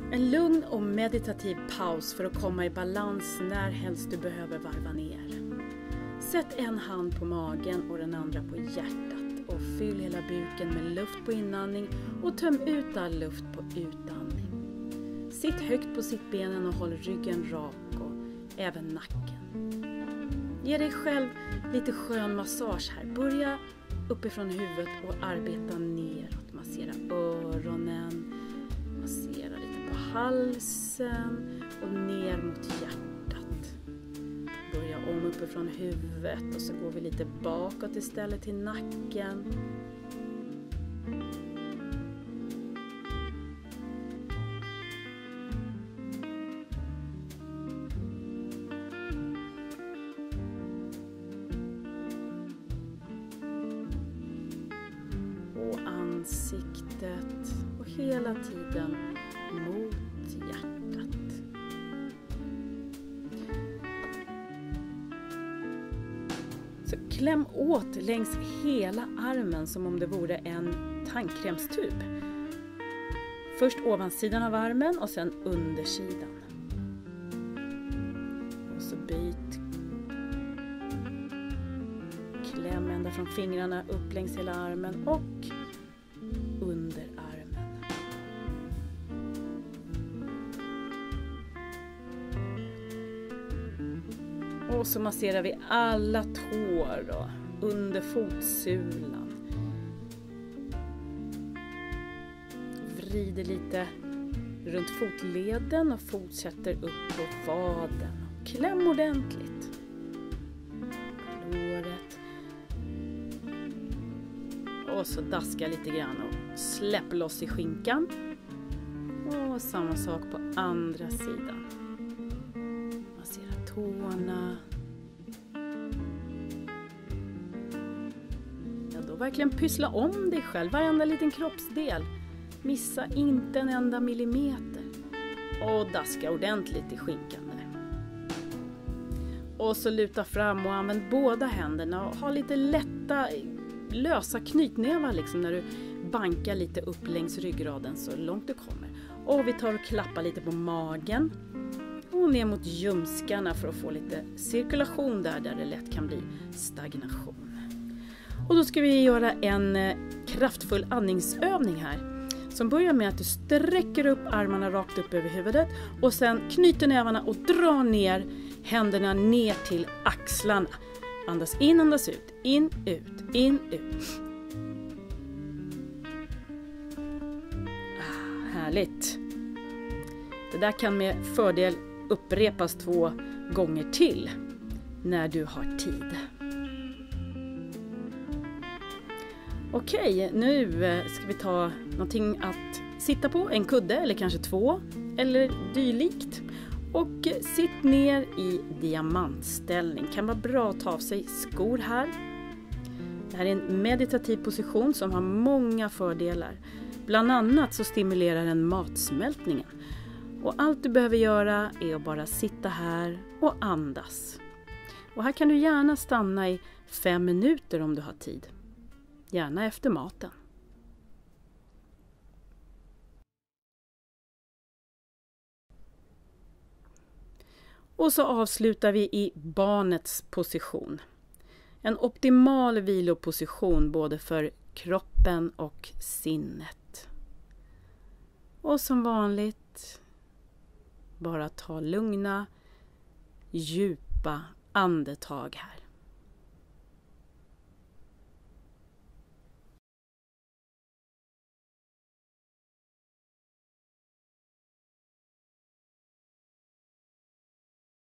En lugn och meditativ paus för att komma i balans när helst du behöver varva ner. Sätt en hand på magen och den andra på hjärtat och fyll hela buken med luft på inandning och töm ut all luft på utandning. Sitt högt på sittbenen och håll ryggen rak och även nacken. Ge dig själv lite skön massage här. Börja uppifrån huvudet och arbeta neråt. Massera öronen, massera lite på halsen och ner mot hjärtat. Börja om uppifrån huvudet och så går vi lite bakåt istället till nacken. Och ansiktet och hela tiden mot hjärtat. Så kläm åt längs hela armen som om det vore en tandkrämstub. Först ovansidan av armen och sen undersidan. Och så byt. Kläm ända från fingrarna upp längs hela armen och under armen. Och så masserar vi alla tår då, under fotsulan. Vrider lite runt fotleden och fortsätter upp på vaden. Kläm ordentligt. Låret. Och så daska lite grann och släpp loss i skinkan. Och samma sak på andra sidan. Massera tårna. Ja, då verkligen pyssla om dig själv, varenda liten kroppsdel. Missa inte en enda millimeter. Och daska ordentligt i skinkan där. Och så luta fram och använd båda händerna och ha lite lätta lösa knytnävar liksom när du bankar lite upp längs ryggraden så långt du kommer. Och vi tar och klappar lite på magen och ner mot ljumskarna för att få lite cirkulation där det lätt kan bli stagnation. Och då ska vi göra en kraftfull andningsövning här som börjar med att du sträcker upp armarna rakt upp över huvudet och sen knyter nävarna och drar ner händerna ner till axlarna. Andas in, andas ut. In, ut. In, ut. Härligt. Det där kan med fördel upprepas 2 gånger till när du har tid. Okej, nu ska vi ta någonting att sitta på. En kudde eller kanske 2 eller dylikt. Och sitt ner i diamantställning. Kan vara bra att ta av sig skor här. Det här är en meditativ position som har många fördelar. Bland annat så stimulerar den matsmältningen. Och allt du behöver göra är att bara sitta här och andas. Och här kan du gärna stanna i 5 minuter om du har tid. Gärna efter maten. Och så avslutar vi i barnets position. En optimal viloposition både för kroppen och sinnet. Och som vanligt, bara ta lugna, djupa andetag här.